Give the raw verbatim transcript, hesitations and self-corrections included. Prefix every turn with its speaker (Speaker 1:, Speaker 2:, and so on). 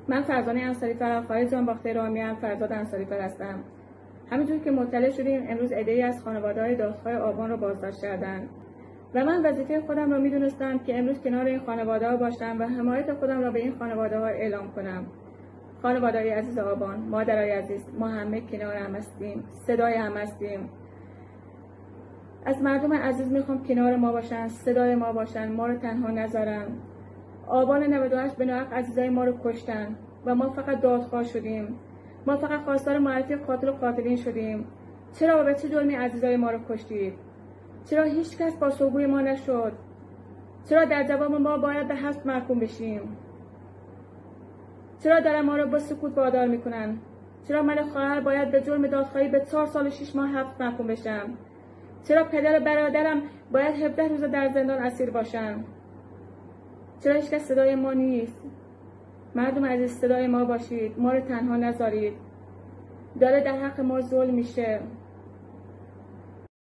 Speaker 1: من فرزانه انصاری‌فر، خواهر جانباخته رامین فرزاد انصاری‌فر هستم. همینجور که مطلع شدیم امروز عده‌ای از خانواده‌های دادخواه آبان را بازداشت کردند و من وظیفه خودم را می‌دونستم که امروز کنار این خانواده‌ها باشم و حمایت خودم را به این خانواده‌ها اعلام کنم. خانواده‌های عزیز آبان، مادرای عزیز، ما همه کنار هم هستیم، صدای هم هستیم. از مردم عزیز میخوام کنار ما باشن، صدای ما باشن، ما رو تنها نذارن. آبان نود و هشت به ناحق عزیزای ما رو کشتن و ما فقط دادخواه شدیم. ما فقط خواستار معرفی قاتل و قاتلین شدیم. چرا و به چه جرمی عزیزای ما رو کشتید؟ چرا هیچ کس با سوگوی ما نشد؟ چرا در جواب ما باید به حبس محکوم بشیم؟ چرا در ما رو با سکوت وادار میکنن؟ چرا من خواهر باید به جرم دادخواهی به چهار سال و شش ماه حبس محکوم بشم؟ چرا پدر برادرم باید هفده روز در زندان اسیر باشن؟ چرا هیچ کس صدای ما نیست؟ مردم عزیز صدای ما باشید، ما رو تنها نذارید. داره در حق ما ظلم میشه.